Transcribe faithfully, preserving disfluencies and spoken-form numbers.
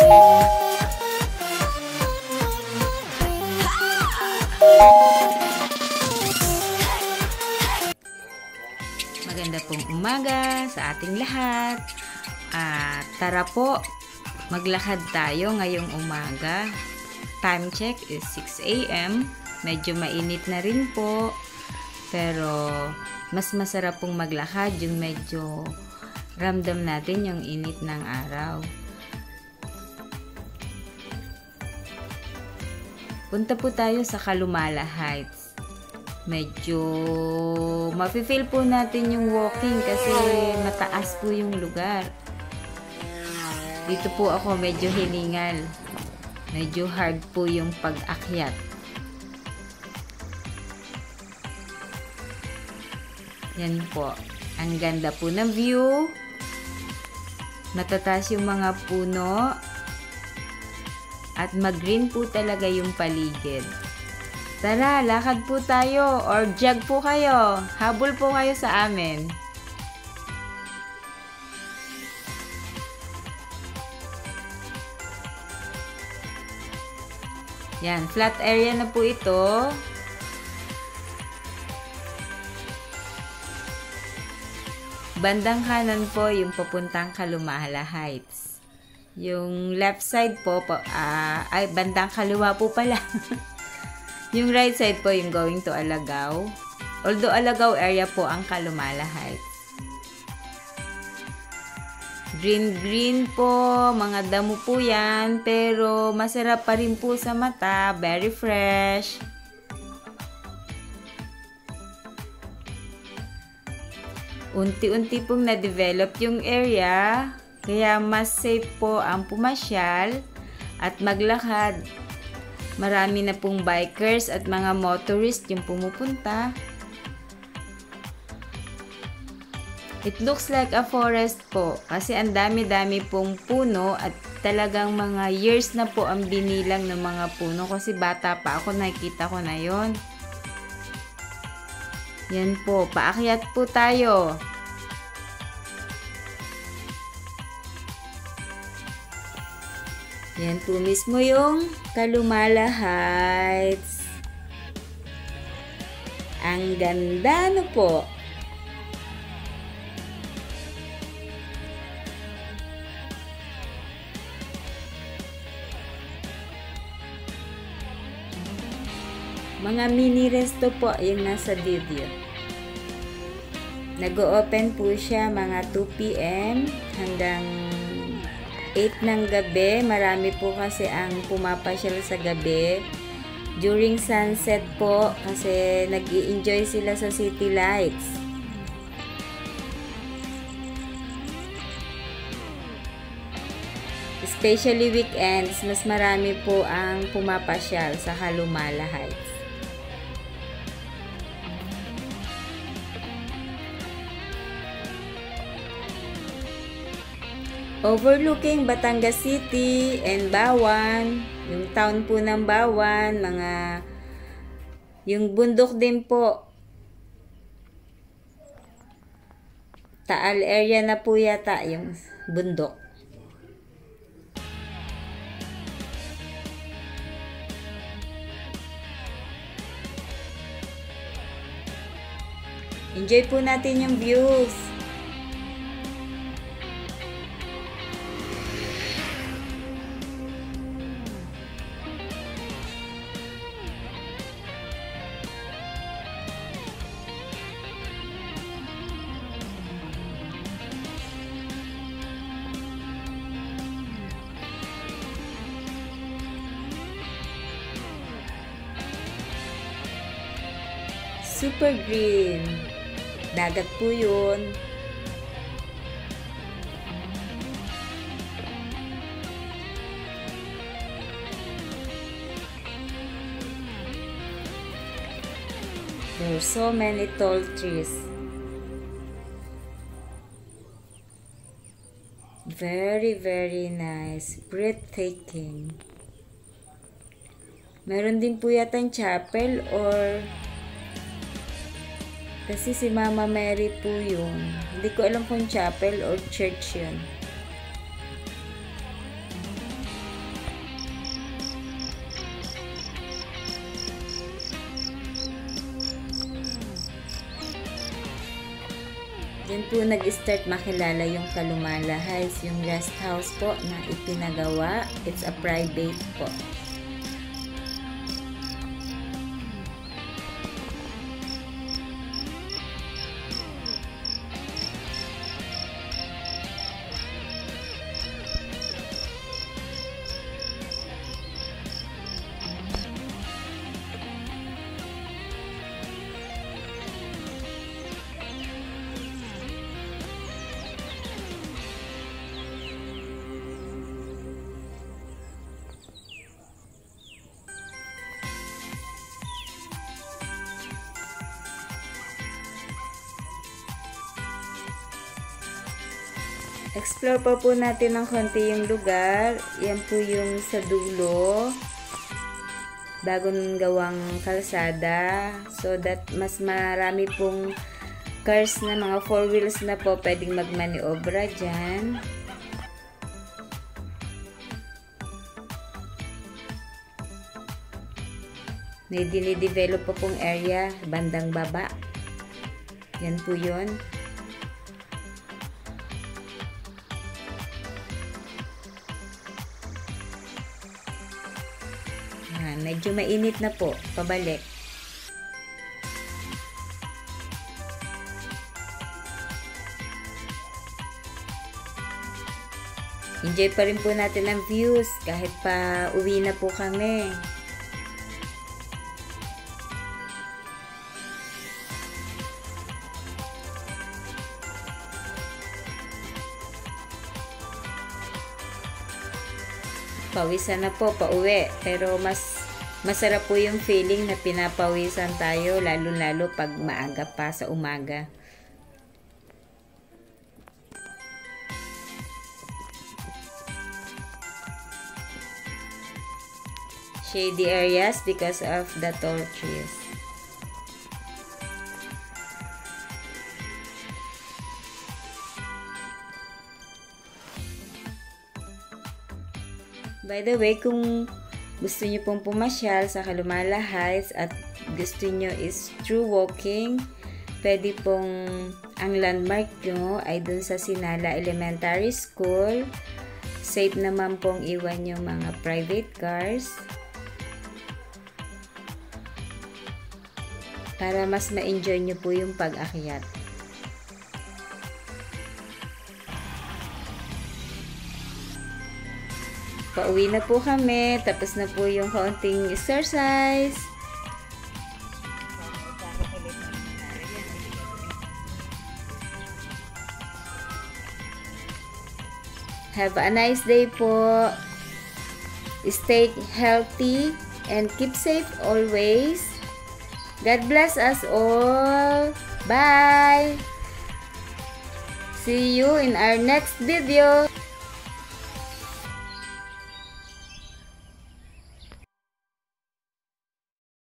Maganda pong umaga sa ating lahat. At tara po, maglakad tayo ngayong umaga. Time check is six A M Medyo mainit na rin po. Pero mas masarap pong maglakad yung medyo ramdam natin yung init ng araw. Punta po tayo sa Calumala Heights. Medyo mafe-feel po natin yung walking kasi mataas po yung lugar. Dito po ako medyo hiningal. Medyo hard po yung pag-akyat. Yan po. Ang ganda po ng view. Matataas yung mga puno. At mag-green po talaga yung paligid. Tara, lakad po tayo or jog po kayo. Habol po kayo sa amin. Yan, flat area na po ito. Bandang kanan po yung papuntang Calumala Heights. Yung left side po, po uh, ay bandang kaliwa po pala. Yung right side po yung going to Alagao. Although Alagao area po ang Calumala Heights. Green green po, mga damo po yan, pero masarap pa rin po sa mata, very fresh. Unti-unti pong na-develop yung area, kaya mas safe po ang pumasyal at maglakad. Marami na pong bikers at mga motorist yung pumupunta. It looks like a forest po kasi ang dami-dami pong puno at talagang mga years na po ang binilang ng mga puno kasi bata pa ako, nakikita ko na yon. Yan po, paakyat po tayo. Yan po mismo yung Calumala Heights. Ang ganda no po. Mga mini resto po yung nasa video. Nag-o-open po siya mga two P M hanggang eight ng gabi. Marami po kasi ang pumapasyal sa gabi. During sunset po kasi nag-i-enjoy sila sa city lights. Especially weekends, mas marami po ang pumapasyal sa Calumala Heights. Overlooking Batangas City and Bawan, yung town po ng Bawan, mga yung bundok din po. Taal area na po yata yung bundok. Enjoy po natin yung views. Super green. Dagat po yun. There are so many tall trees. Very, very nice. Breathtaking. Meron din po yata yung chapel or kasi si Mama Mary po yun. Hindi ko alam kung chapel or church yun. Diyan po nag-start makilala yung Kalumala Heights, yung rest house po na ipinagawa. It's a private po. Explore pa po natin ng konti yung lugar. Yan po yung sa dulo. Bagong gawang kalsada. So that mas marami pong cars na mga four wheels na po pwedeng magmaniobra dyan. May dinidevelop po pong area bandang baba. Yan po yun. Medyo mainit na po, pabalik. Enjoy pa rin po natin ang views kahit pa uwi na po kami. Pawisan na po, pauwi. Pero mas masarap po yung feeling na pinapawisan tayo, lalo-lalo pag maaga pa sa umaga. Shady areas because of the tall trees. By the way, kung gusto nyo pong pumasyal sa Kalumala Heights at gusto nyo is through walking, pwede pong ang landmark nyo ay dun sa Sinala Elementary School. Safe naman pong iwan yung mga private cars para mas ma-enjoy nyo po yung pag-akyat. Pauwi na po kami. Tapos na po yung kaunting exercise. Have a nice day po. Stay healthy and keep safe always. God bless us all. Bye! See you in our next video.